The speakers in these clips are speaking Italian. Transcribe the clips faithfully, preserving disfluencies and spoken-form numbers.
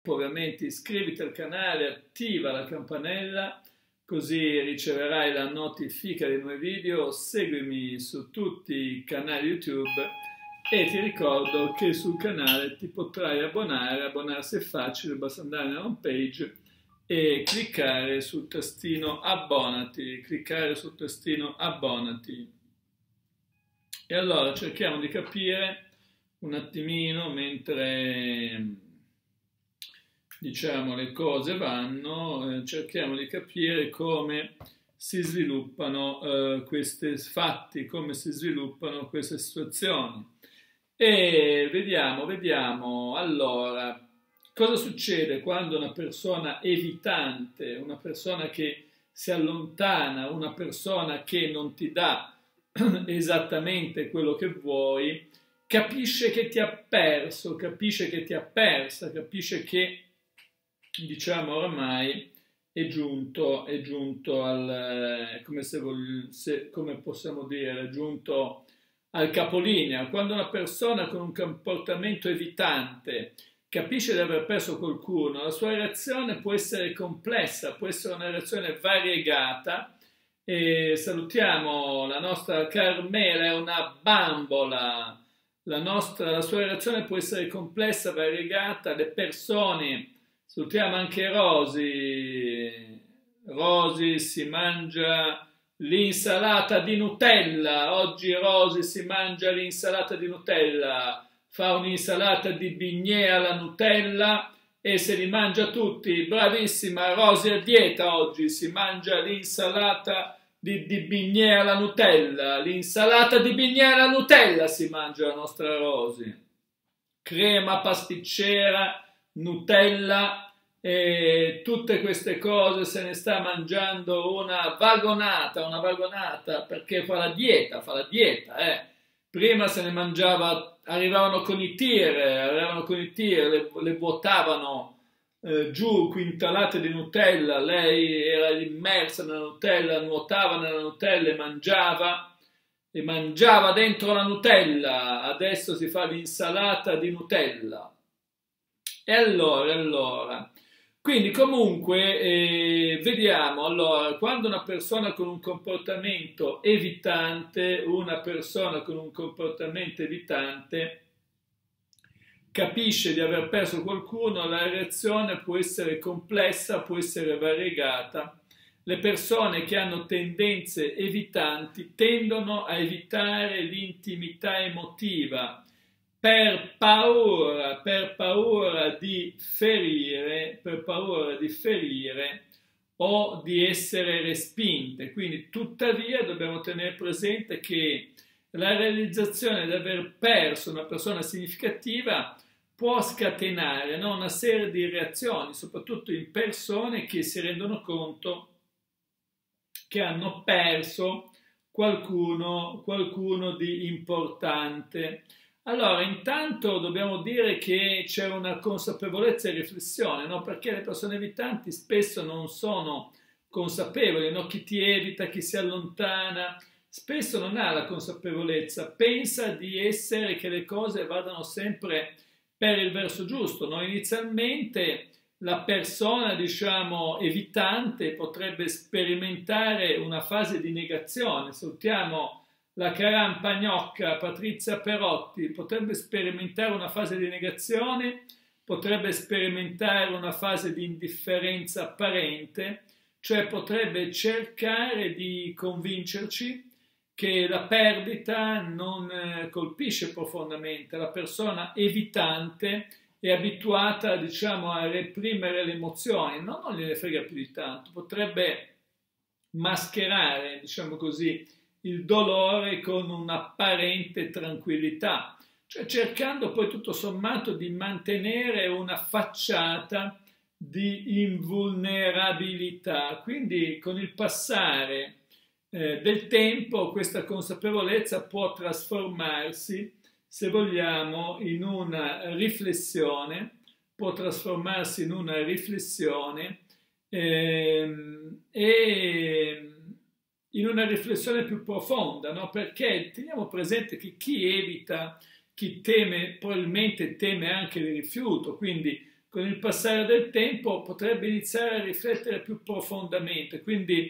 ovviamente iscriviti al canale, attiva la campanella, così riceverai la notifica dei nuovi video, seguimi su tutti i canali YouTube e ti ricordo che sul canale ti potrai abbonare, abbonarsi è facile, basta andare nella home page e cliccare sul tastino abbonati, cliccare sul tastino abbonati. E allora cerchiamo di capire un attimino mentre diciamo le cose vanno, eh, cerchiamo di capire come si sviluppano eh, questi fatti, come si sviluppano queste situazioni. E vediamo, vediamo, allora, cosa succede quando una persona evitante, una persona che si allontana, una persona che non ti dà esattamente quello che vuoi, capisce che ti ha perso, capisce che ti ha persa, capisce che, diciamo, oramai è giunto, è giunto al, come, se voglio, se, come possiamo dire, è giunto al capolinea. Quando una persona con un comportamento evitante capisce di aver perso qualcuno, la sua reazione può essere complessa, può essere una reazione variegata. E salutiamo la nostra Carmela, è una bambola. La, nostra, la sua reazione può essere complessa, variegata. Le persone, salutiamo anche Rosy. Rosy si mangia l'insalata di Nutella. Oggi Rosy si mangia l'insalata di Nutella. Fa un'insalata di bignè alla Nutella e se li mangia tutti. Bravissima, Rosy a dieta oggi, si mangia l'insalata di, di bignè alla Nutella. L'insalata di bignè alla Nutella si mangia la nostra Rosy. Crema pasticcera, Nutella e tutte queste cose se ne sta mangiando una vagonata, una vagonata perché fa la dieta, fa la dieta, eh. Prima se ne mangiava, arrivavano con i tir, arrivavano con i tir, le, le vuotavano eh, giù quintalate di Nutella, lei era immersa nella Nutella, nuotava nella Nutella e mangiava, e mangiava dentro la Nutella, adesso si fa l'insalata di Nutella. E allora, allora... Quindi comunque eh, vediamo, allora, quando una persona con un comportamento evitante, una persona con un comportamento evitante capisce di aver perso qualcuno, la reazione può essere complessa, può essere variegata. Le persone che hanno tendenze evitanti tendono a evitare l'intimità emotiva, per paura, per paura di ferire, per paura di ferire o di essere respinte. Quindi, tuttavia, dobbiamo tenere presente che la realizzazione di aver perso una persona significativa può scatenare, no, una serie di reazioni, soprattutto in persone che si rendono conto che hanno perso qualcuno, qualcuno di importante. Allora, intanto dobbiamo dire che c'è una consapevolezza e riflessione, no? Perché le persone evitanti spesso non sono consapevoli, no? Chi ti evita, chi si allontana, spesso non ha la consapevolezza, pensa di essere, che le cose vadano sempre per il verso giusto, no? Inizialmente la persona, diciamo, evitante potrebbe sperimentare una fase di negazione, salutiamo la carampa gnocca Patrizia Perotti, potrebbe sperimentare una fase di negazione, potrebbe sperimentare una fase di indifferenza apparente, cioè potrebbe cercare di convincerci che la perdita non colpisce profondamente. La persona evitante è abituata, diciamo, a reprimere le emozioni, no, non gliene frega più di tanto, potrebbe mascherare, diciamo così, il dolore con un'apparente tranquillità, cioè cercando poi tutto sommato di mantenere una facciata di invulnerabilità. Quindi con il passare eh, del tempo questa consapevolezza può trasformarsi, se vogliamo, in una riflessione, può trasformarsi in una riflessione ehm, e in una riflessione più profonda, no? Perché teniamo presente che chi evita, chi teme, probabilmente teme anche il rifiuto, quindi con il passare del tempo potrebbe iniziare a riflettere più profondamente, quindi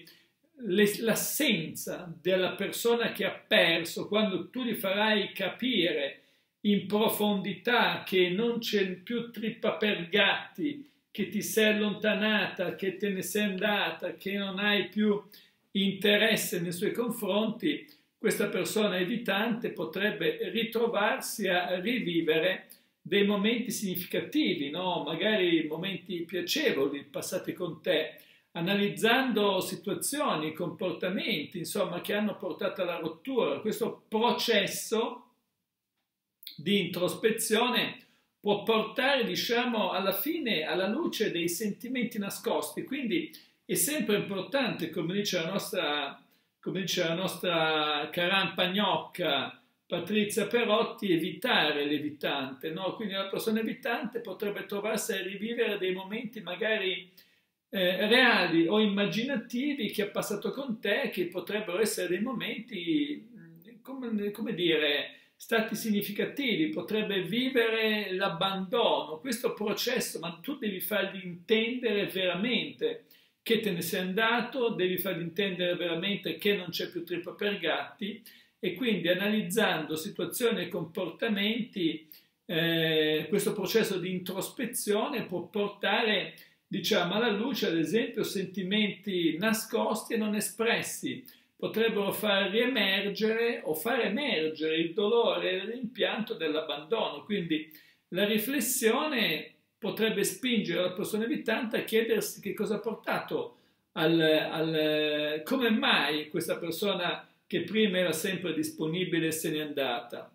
l'assenza della persona che ha perso, quando tu gli farai capire in profondità che non c'è più trippa per gatti, che ti sei allontanata, che te ne sei andata, che non hai più interesse nei suoi confronti, questa persona evitante potrebbe ritrovarsi a rivivere dei momenti significativi, no? Magari momenti piacevoli passati con te, analizzando situazioni, comportamenti, insomma, che hanno portato alla rottura. Questo processo di introspezione può portare, diciamo, alla fine alla luce dei sentimenti nascosti. Quindi è sempre importante, come dice la nostra, come dice la nostra carampa gnocca Patrizia Perotti, evitare l'evitante, no? Quindi la persona evitante potrebbe trovarsi a rivivere dei momenti magari eh, reali o immaginativi che ha passato con te, che potrebbero essere dei momenti, come, come dire, stati significativi, potrebbe vivere l'abbandono, questo processo, ma tu devi fargli intendere veramente che te ne sei andato, devi fargli intendere veramente che non c'è più trippa per gatti, e quindi analizzando situazioni e comportamenti, eh, questo processo di introspezione può portare, diciamo, alla luce, ad esempio, sentimenti nascosti e non espressi, potrebbero far riemergere o far emergere il dolore e il rimpianto dell'abbandono. Quindi la riflessione potrebbe spingere la persona evitante a chiedersi che cosa ha portato al, al come mai questa persona che prima era sempre disponibile se n'è andata,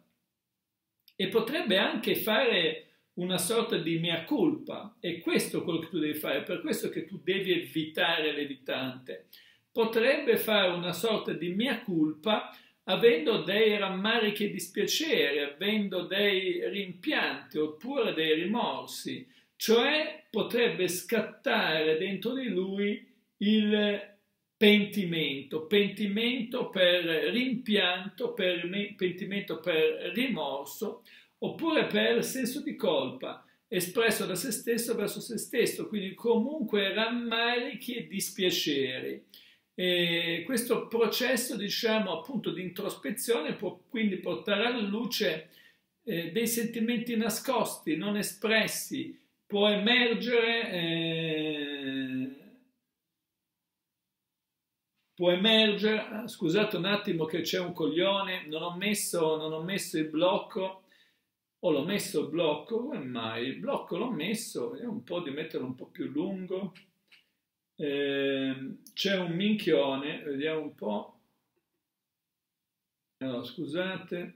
e potrebbe anche fare una sorta di mea culpa. E questo è quello che tu devi fare, è per questo che tu devi evitare l'evitante. Potrebbe fare una sorta di mea culpa avendo dei rammarichi e dispiaceri, avendo dei rimpianti oppure dei rimorsi, cioè potrebbe scattare dentro di lui il pentimento, pentimento per rimpianto, per pentimento per rimorso, oppure per senso di colpa espresso da se stesso verso se stesso, quindi comunque rammarichi e dispiaceri. E questo processo, diciamo, appunto di introspezione può quindi portare alla luce eh, dei sentimenti nascosti, non espressi, può emergere eh, può emergere, scusate un attimo che c'è un coglione, non ho messo, non ho messo il blocco, o l'ho messo il blocco, come mai? Il blocco l'ho messo, vediamo un po' di metterlo un po' più lungo. Eh, c'è un minchione, vediamo un po'. Allora, scusate.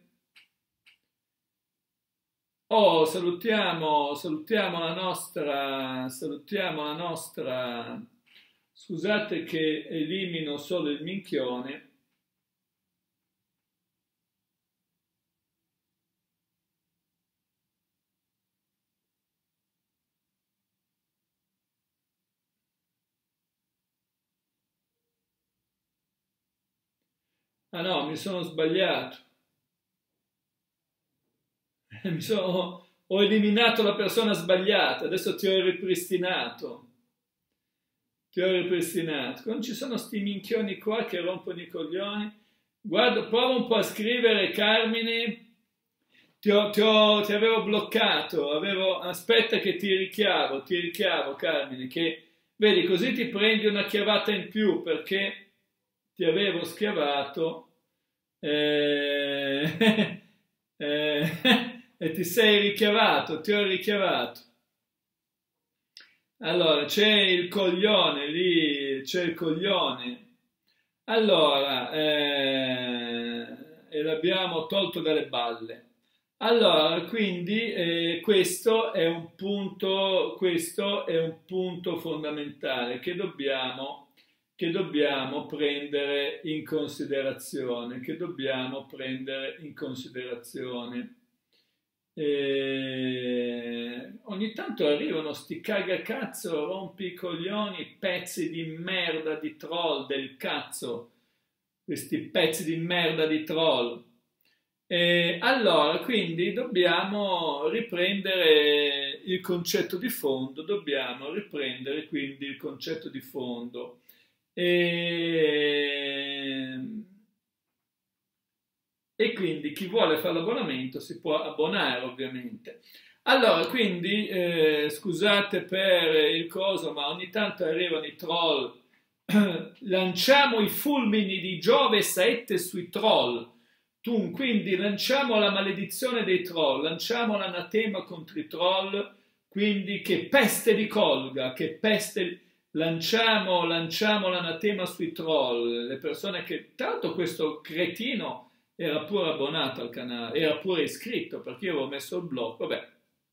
Oh, salutiamo, salutiamo la nostra, salutiamo la nostra, scusate che elimino solo il minchione. Ah no, mi sono sbagliato. Mi sono, ho eliminato la persona sbagliata, adesso ti ho ripristinato. Ti ho ripristinato. Quando ci sono sti minchioni qua che rompono i coglioni, guarda, prova un po' a scrivere, Carmine. Ti, ho, ti, ho, ti avevo bloccato, avevo, aspetta che ti richiavo, ti richiavo, Carmine, che vedi, così ti prendi una chiavata in più perché ti avevo schiavato eh, eh, e ti sei richiavato, ti ho richiavato. Allora, c'è il coglione lì, c'è il coglione. Allora, eh, e l'abbiamo tolto dalle balle. Allora, quindi eh, questo è un punto, questo è un punto fondamentale che dobbiamo, che dobbiamo prendere in considerazione, che dobbiamo prendere in considerazione. E ogni tanto arrivano sti cagacazzo, rompi i coglioni, pezzi di merda di troll del cazzo, questi pezzi di merda di troll. E allora, quindi dobbiamo riprendere il concetto di fondo, dobbiamo riprendere quindi il concetto di fondo. E, e quindi chi vuole fare l'abbonamento si può abbonare ovviamente. Allora, quindi, eh, scusate per il coso, ma ogni tanto arrivano i troll. Lanciamo i fulmini di Giove saette sui troll. Tu, quindi lanciamo la maledizione dei troll, lanciamo l'anatema contro i troll, quindi che peste vi colga, che peste... Lanciamo, lanciamo l'anatema sui troll, le persone che... Tra l'altro questo cretino era pure abbonato al canale, era pure iscritto, perché io avevo messo il blocco, vabbè.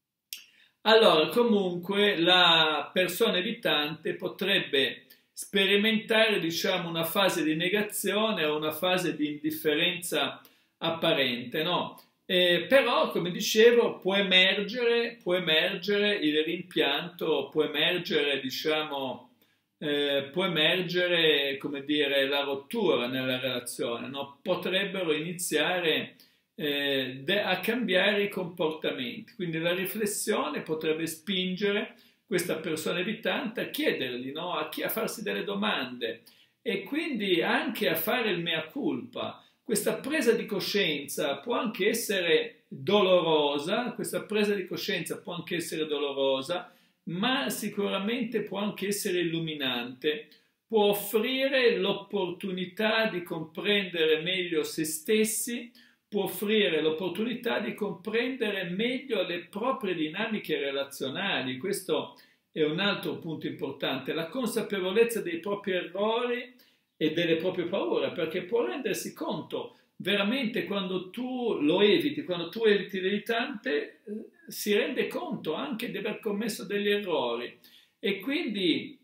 Allora, comunque, la persona evitante potrebbe sperimentare, diciamo, una fase di negazione o una fase di indifferenza apparente, no? Eh, però, come dicevo, può emergere, può emergere il rimpianto, può emergere, diciamo, eh, può emergere, come dire, la rottura nella relazione, no? Potrebbero iniziare eh, a cambiare i comportamenti. Quindi la riflessione potrebbe spingere questa persona evitante a chiedergli, no? a, chi, a farsi delle domande e quindi anche a fare il mea culpa. Questa presa di coscienza può anche essere dolorosa, questa presa di coscienza può anche essere dolorosa, ma sicuramente può anche essere illuminante, può offrire l'opportunità di comprendere meglio se stessi, può offrire l'opportunità di comprendere meglio le proprie dinamiche relazionali. Questo è un altro punto importante, la consapevolezza dei propri errori e delle proprie paure, perché può rendersi conto veramente quando tu lo eviti, quando tu eviti l'evitante, eh, si rende conto anche di aver commesso degli errori e quindi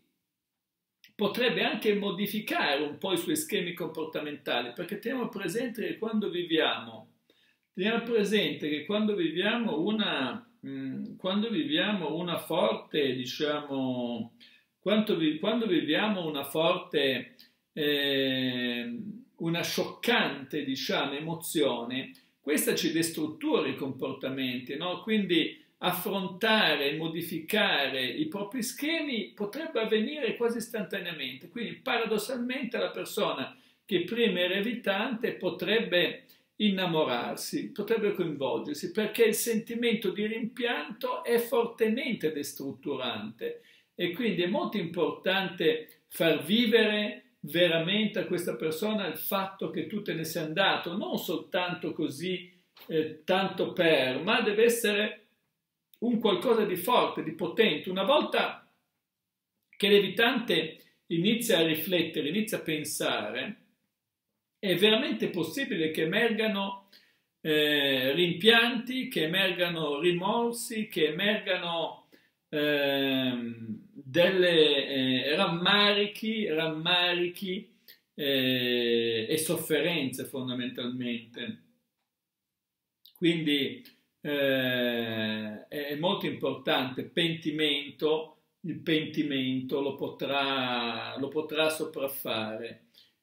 potrebbe anche modificare un po' i suoi schemi comportamentali, perché teniamo presente che quando viviamo, teniamo presente che quando viviamo una, mh, quando viviamo una forte, diciamo, quando, vi, quando viviamo una forte Eh, una scioccante, diciamo, emozione, questa ci destruttura i comportamenti, no? Quindi affrontare e modificare i propri schemi potrebbe avvenire quasi istantaneamente. Quindi paradossalmente la persona che prima era evitante potrebbe innamorarsi, potrebbe coinvolgersi, perché il sentimento di rimpianto è fortemente destrutturante e quindi è molto importante far vivere veramente a questa persona il fatto che tu te ne sei andato, non soltanto così, eh, tanto per, ma deve essere un qualcosa di forte, di potente. Una volta che l'evitante inizia a riflettere, inizia a pensare, è veramente possibile che emergano eh, rimpianti, che emergano rimorsi, che emergano Ehm, delle eh, rammarichi, rammarichi eh, e sofferenze fondamentalmente. Quindi eh, è molto importante pentimento, il pentimento lo potrà, lo potrà sopraffare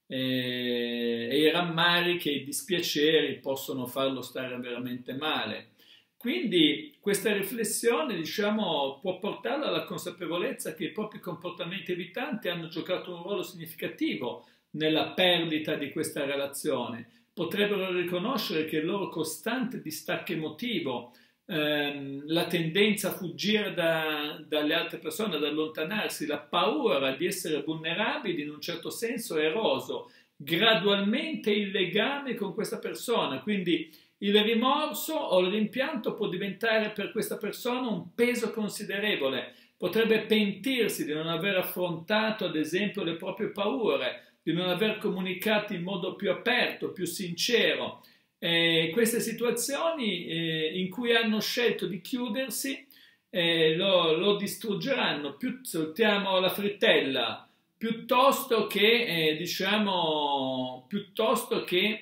eh, e i rammarichi e i dispiaceri possono farlo stare veramente male. Quindi questa riflessione, diciamo, può portarla alla consapevolezza che i propri comportamenti evitanti hanno giocato un ruolo significativo nella perdita di questa relazione. Potrebbero riconoscere che il loro costante distacco emotivo, ehm, la tendenza a fuggire da, dalle altre persone, ad allontanarsi, la paura di essere vulnerabili in un certo senso è eroso gradualmente il legame con questa persona. Quindi il rimorso o il rimpianto può diventare per questa persona un peso considerevole, potrebbe pentirsi di non aver affrontato ad esempio le proprie paure, di non aver comunicato in modo più aperto, più sincero. Eh, queste situazioni eh, in cui hanno scelto di chiudersi eh, lo, lo distruggeranno, più saltiamo la frittella, piuttosto che, eh, diciamo, piuttosto che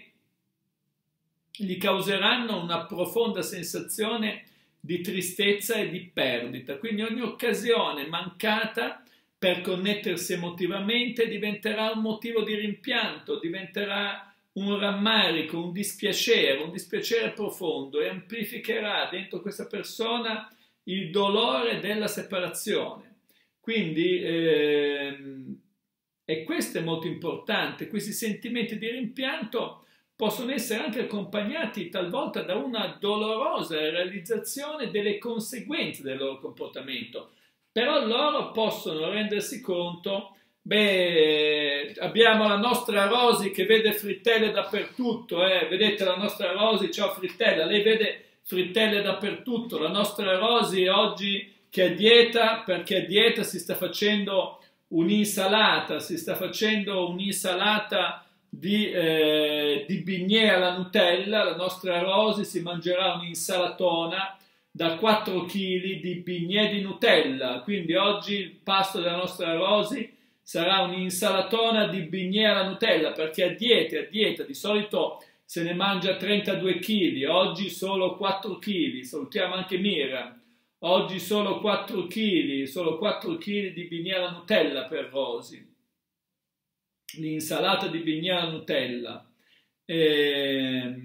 gli causeranno una profonda sensazione di tristezza e di perdita. Quindi ogni occasione mancata per connettersi emotivamente diventerà un motivo di rimpianto, diventerà un rammarico, un dispiacere, un dispiacere profondo e amplificherà dentro questa persona il dolore della separazione. Quindi, ehm, e questo è molto importante, questi sentimenti di rimpianto possono essere anche accompagnati talvolta da una dolorosa realizzazione delle conseguenze del loro comportamento, però loro possono rendersi conto, beh, abbiamo la nostra Rosy che vede frittelle dappertutto, eh? Vedete la nostra Rosy, ciao frittella, lei vede frittelle dappertutto, la nostra Rosy oggi che è a dieta, perché a dieta si sta facendo un'insalata, si sta facendo un'insalata di, eh, di bignè alla Nutella, la nostra Rosy si mangerà un'insalatona da quattro chili di bignè di Nutella, quindi oggi il pasto della nostra Rosy sarà un'insalatona di bignè alla Nutella, perché a dieta, a dieta di solito se ne mangia trentadue chili, oggi solo quattro chili, salutiamo anche Mira, oggi solo quattro chili, solo quattro chili di bignè alla Nutella per Rosy, l'insalata di bignè alla Nutella, e,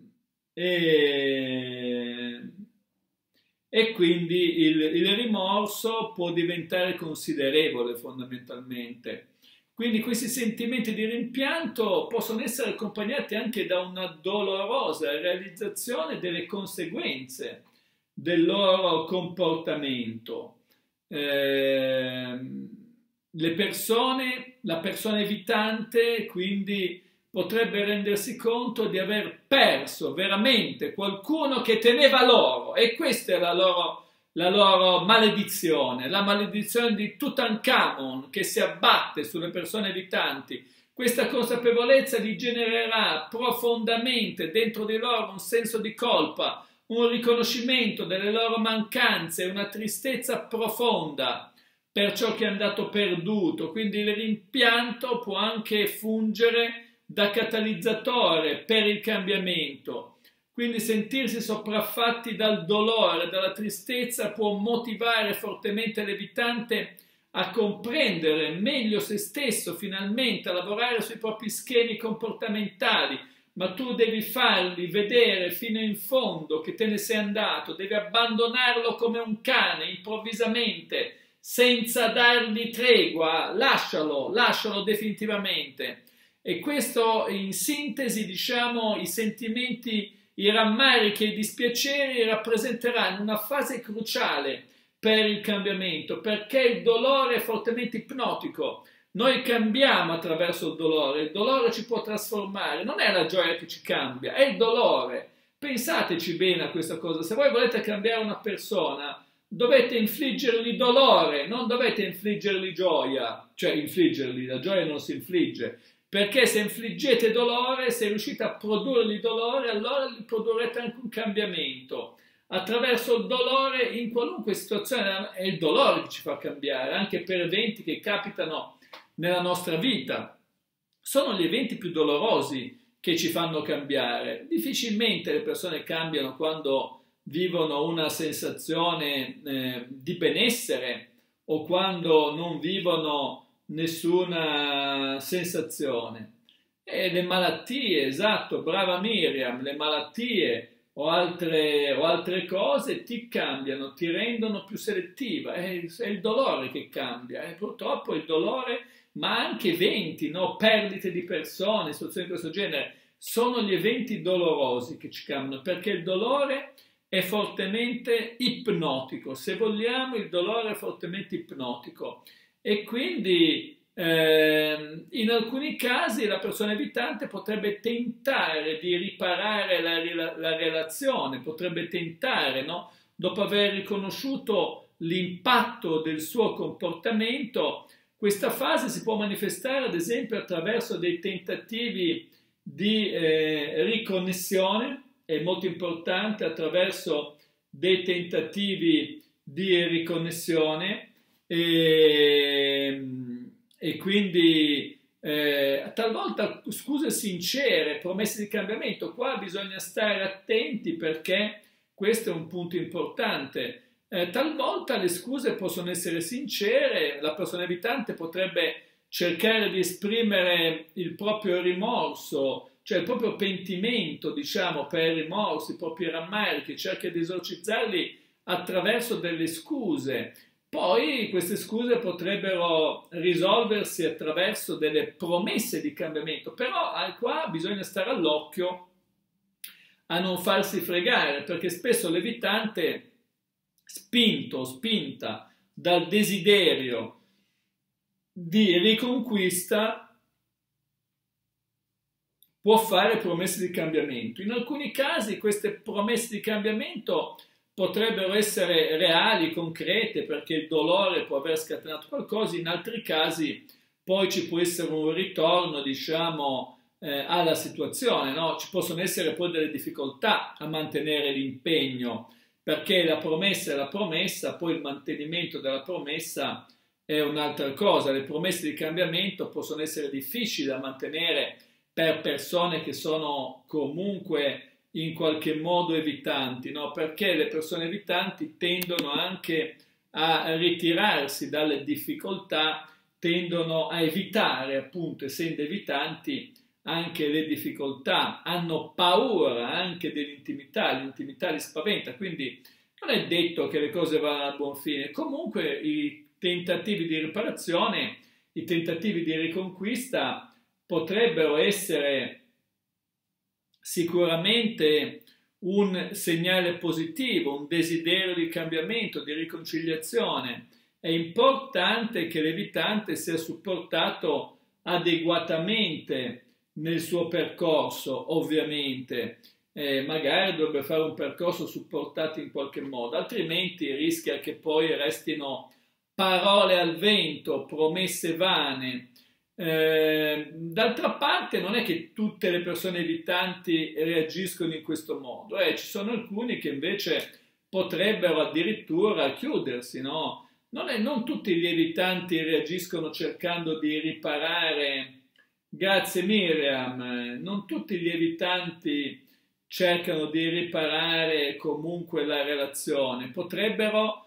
e, e quindi il, il rimorso può diventare considerevole fondamentalmente. Quindi questi sentimenti di rimpianto possono essere accompagnati anche da una dolorosa realizzazione delle conseguenze del loro comportamento. Eh, le persone, la persona evitante, quindi potrebbe rendersi conto di aver perso veramente qualcuno che teneva loro, e questa è la loro la loro maledizione, la maledizione di Tutankhamon che si abbatte sulle persone evitanti. Questa consapevolezza vi genererà profondamente dentro di loro un senso di colpa, un riconoscimento delle loro mancanze, una tristezza profonda per ciò che è andato perduto. Quindi il rimpianto può anche fungere da catalizzatore per il cambiamento. Quindi sentirsi sopraffatti dal dolore, dalla tristezza può motivare fortemente l'evitante a comprendere meglio se stesso, finalmente a lavorare sui propri schemi comportamentali, ma tu devi farli vedere fino in fondo che te ne sei andato, devi abbandonarlo come un cane improvvisamente, senza dargli tregua, lascialo, lascialo definitivamente. E questo in sintesi, diciamo, i sentimenti, i rammarichi e i dispiaceri rappresenteranno una fase cruciale per il cambiamento, perché il dolore è fortemente ipnotico. Noi cambiamo attraverso il dolore, il dolore ci può trasformare, non è la gioia che ci cambia, è il dolore. Pensateci bene a questa cosa, se voi volete cambiare una persona, dovete infliggergli dolore, non dovete infliggergli gioia, cioè infliggergli, la gioia non si infligge. Perché se infliggete dolore, se riuscite a produrgli dolore, allora gli produrrete anche un cambiamento. Attraverso il dolore, in qualunque situazione, è il dolore che ci fa cambiare, anche per eventi che capitano nella nostra vita. Sono gli eventi più dolorosi che ci fanno cambiare. Difficilmente le persone cambiano quando vivono una sensazione eh, di benessere o quando non vivono nessuna sensazione. E le malattie, esatto, brava Miriam, le malattie o altre, o altre cose ti cambiano, ti rendono più selettiva, è, è il dolore che cambia, e purtroppo il dolore, ma anche eventi, no? Perdite di persone, situazioni di questo genere, sono gli eventi dolorosi che ci cambiano, perché il dolore è fortemente ipnotico, se vogliamo il dolore è fortemente ipnotico. E quindi eh, in alcuni casi la persona evitante potrebbe tentare di riparare la, la relazione, potrebbe tentare, no? Dopo aver riconosciuto l'impatto del suo comportamento, questa fase si può manifestare ad esempio attraverso dei tentativi di eh, riconnessione, è molto importante, attraverso dei tentativi di riconnessione. E, e quindi eh, talvolta scuse sincere, promesse di cambiamento, qua bisogna stare attenti perché questo è un punto importante. Eh, talvolta le scuse possono essere sincere, la persona evitante potrebbe cercare di esprimere il proprio rimorso, cioè il proprio pentimento, diciamo, per il rimorso, i propri rammarichi, cerca di esorcizzarli attraverso delle scuse. Poi queste scuse potrebbero risolversi attraverso delle promesse di cambiamento, però qua bisogna stare all'occhio a non farsi fregare, perché spesso l'evitante, spinto, spinta dal desiderio di riconquista, può fare promesse di cambiamento. In alcuni casi queste promesse di cambiamento potrebbero essere reali, concrete, perché il dolore può aver scatenato qualcosa, in altri casi poi ci può essere un ritorno, diciamo, eh, alla situazione, no? Ci possono essere poi delle difficoltà a mantenere l'impegno, perché la promessa è la promessa, poi il mantenimento della promessa è un'altra cosa. Le promesse di cambiamento possono essere difficili da mantenere per persone che sono comunque in qualche modo evitanti, no? Perché le persone evitanti tendono anche a ritirarsi dalle difficoltà, tendono a evitare, appunto, essendo evitanti, anche le difficoltà, hanno paura anche dell'intimità, l'intimità li spaventa, quindi non è detto che le cose vadano a buon fine. Comunque i tentativi di riparazione, i tentativi di riconquista potrebbero essere sicuramente un segnale positivo, un desiderio di cambiamento, di riconciliazione. È importante che l'evitante sia supportato adeguatamente nel suo percorso, ovviamente. Eh, magari dovrebbe fare un percorso supportato in qualche modo, altrimenti rischia che poi restino parole al vento, promesse vane. Eh, d'altra parte non è che tutte le persone evitanti reagiscono in questo modo, eh, ci sono alcuni che invece potrebbero addirittura chiudersi, no? Non, è, non tutti gli evitanti reagiscono cercando di riparare, grazie Miriam, non tutti gli evitanti cercano di riparare comunque la relazione, potrebbero,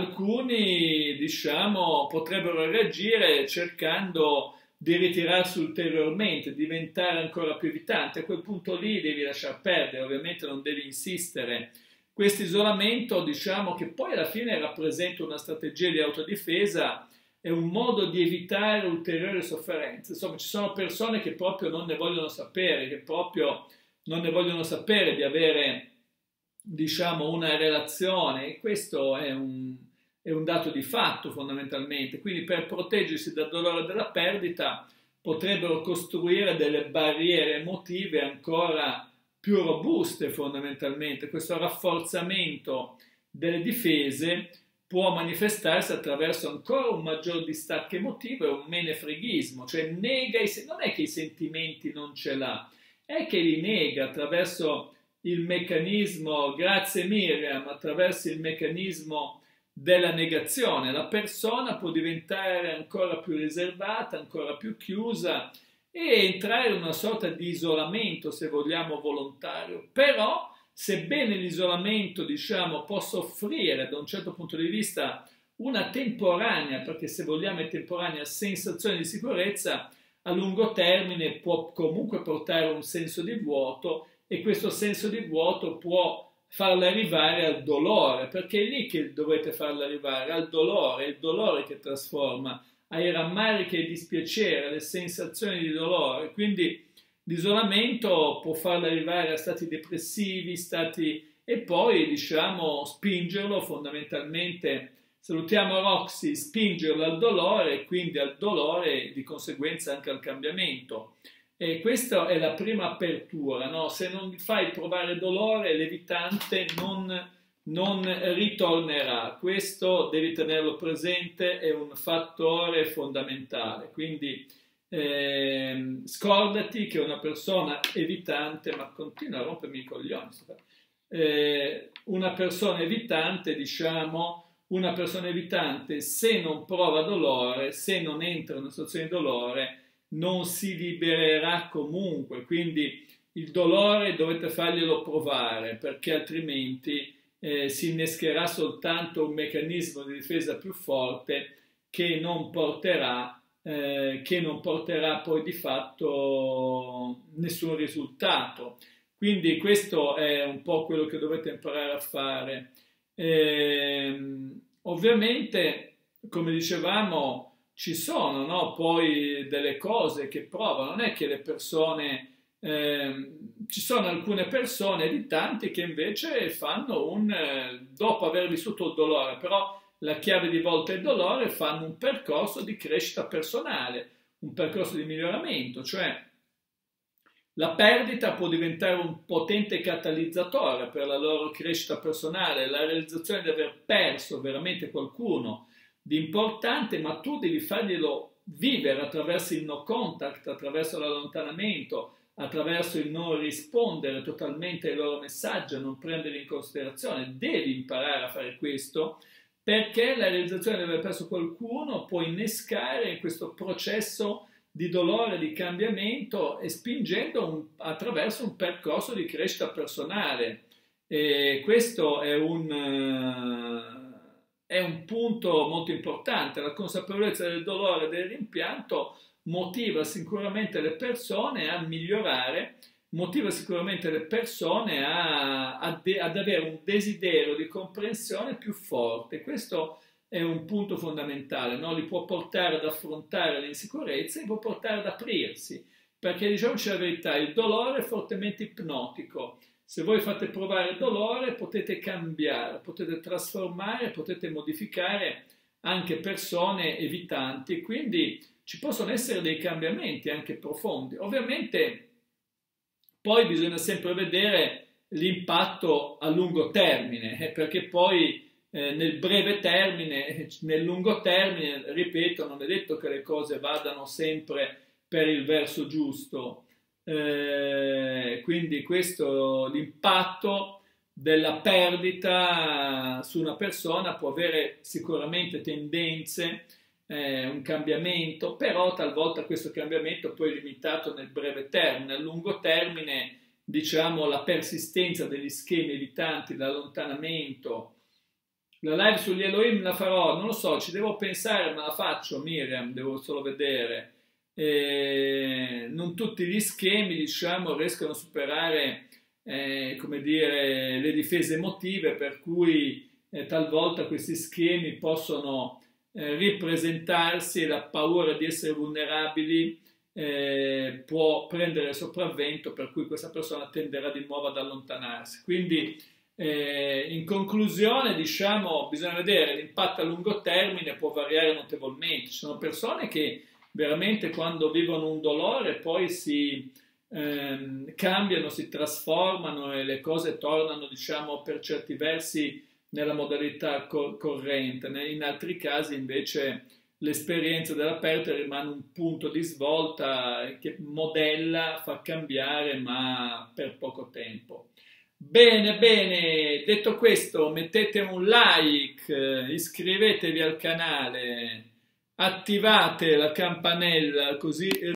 alcuni diciamo, potrebbero reagire cercando di ritirarsi ulteriormente, diventare ancora più evitante. A quel punto lì devi lasciar perdere, ovviamente non devi insistere. Questo isolamento, diciamo che poi alla fine rappresenta una strategia di autodifesa, è un modo di evitare ulteriori sofferenze. Insomma, ci sono persone che proprio non ne vogliono sapere, che proprio non ne vogliono sapere di avere, diciamo, una relazione, e questo è un è un dato di fatto fondamentalmente. Quindi per proteggersi dal dolore della perdita potrebbero costruire delle barriere emotive ancora più robuste fondamentalmente. Questo rafforzamento delle difese può manifestarsi attraverso ancora un maggior distacco emotivo e un menefreghismo, cioè nega i, non è che i sentimenti non ce l'ha, è che li nega attraverso il meccanismo, grazie Miriam, attraverso il meccanismo della negazione. La persona può diventare ancora più riservata, ancora più chiusa e entrare in una sorta di isolamento, se vogliamo, volontario. Però, sebbene l'isolamento, diciamo, possa offrire da un certo punto di vista una temporanea, perché se vogliamo è temporanea, sensazione di sicurezza, a lungo termine può comunque portare un senso di vuoto, e questo senso di vuoto può farla arrivare al dolore, perché è lì che dovete farla arrivare, al dolore, è il dolore che trasforma, ai rammarichi e ai dispiaceri, alle sensazioni di dolore. Quindi l'isolamento può farla arrivare a stati depressivi, stati, e poi, diciamo, spingerlo fondamentalmente, salutiamo Roxy, spingerlo al dolore e quindi al dolore e di conseguenza anche al cambiamento. E questa è la prima apertura, no? Se non fai provare dolore, l'evitante non, non ritornerà. Questo devi tenerlo presente, è un fattore fondamentale. Quindi eh, scordati che una persona evitante, ma continua a rompermi i coglioni, eh, una persona evitante, diciamo, una persona evitante, se non prova dolore, se non entra in una situazione di dolore, non si libererà comunque. Quindi il dolore dovete farglielo provare, perché altrimenti eh, si innescherà soltanto un meccanismo di difesa più forte che non porterà, eh, che non porterà poi di fatto nessun risultato. Quindi questo è un po' quello che dovete imparare a fare. Ehm, ovviamente, come dicevamo, ci sono, no, poi delle cose che provano, non è che le persone, ehm, ci sono alcune persone di tanti che invece fanno un, eh, dopo aver vissuto il dolore, però la chiave di volta è il dolore, fanno un percorso di crescita personale, un percorso di miglioramento, cioè la perdita può diventare un potente catalizzatore per la loro crescita personale, la realizzazione di aver perso veramente qualcuno di importante, ma tu devi farglielo vivere attraverso il no contact, attraverso l'allontanamento, attraverso il non rispondere totalmente ai loro messaggi, a non prenderli in considerazione. Devi imparare a fare questo perché la realizzazione di aver perso qualcuno può innescare questo processo di dolore, di cambiamento e spingendo un, attraverso un percorso di crescita personale. E questo è un, uh, è un punto molto importante. La consapevolezza del dolore e del rimpianto motiva sicuramente le persone a migliorare, motiva sicuramente le persone a, a de, ad avere un desiderio di comprensione più forte. Questo è un punto fondamentale, no? Li può portare ad affrontare le insicurezze, li può portare ad aprirsi, perché diciamoci la verità, il dolore è fortemente ipnotico. Se voi fate provare il dolore potete cambiare, potete trasformare, potete modificare anche persone evitanti, quindi ci possono essere dei cambiamenti anche profondi. Ovviamente poi bisogna sempre vedere l'impatto a lungo termine, eh, perché poi eh, nel breve termine, nel lungo termine, ripeto, non è detto che le cose vadano sempre per il verso giusto. Eh, quindi questo, l'impatto della perdita su una persona può avere sicuramente tendenze, eh, un cambiamento, però talvolta questo cambiamento poi è limitato nel breve termine. A lungo termine, diciamo, la persistenza degli schemi evitanti, l'allontanamento. La live sugli Elohim la farò, non lo so, ci devo pensare, ma la faccio, Miriam, devo solo vedere. E non tutti gli schemi, diciamo, riescono a superare, eh, come dire, le difese emotive, per cui eh, talvolta questi schemi possono eh, ripresentarsi e la paura di essere vulnerabili eh, può prendere sopravvento, per cui questa persona tenderà di nuovo ad allontanarsi. Quindi Eh, in conclusione, diciamo, bisogna vedere l'impatto a lungo termine può variare notevolmente. Ci sono persone che veramente quando vivono un dolore poi si ehm, cambiano, si trasformano e le cose tornano, diciamo, per certi versi nella modalità cor- corrente. In altri casi invece l'esperienza della perdita rimane un punto di svolta che modella, fa cambiare, ma per poco tempo. Bene, bene, detto questo, mettete un like, iscrivetevi al canale, attivate la campanella così